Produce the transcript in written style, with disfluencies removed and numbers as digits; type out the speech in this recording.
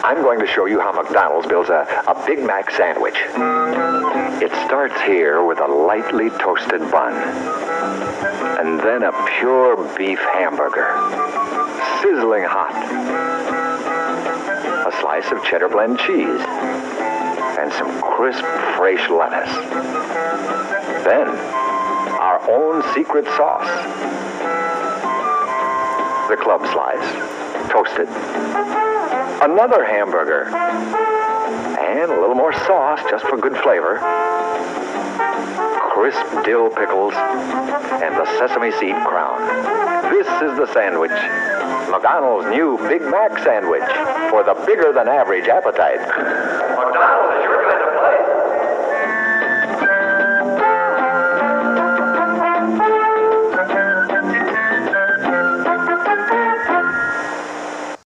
I'm going to show you how McDonald's builds a Big Mac sandwich. It starts here with a lightly toasted bun, and then a pure beef hamburger, sizzling hot, a slice of cheddar blend cheese, and some crisp, fresh lettuce. Then, our own secret sauce. The club slice, toasted. Another hamburger. And a little more sauce just for good flavor. Crisp dill pickles and the sesame seed crown. This is the sandwich. McDonald's new Big Mac sandwich for the bigger than average appetite. McDonald's is your kind of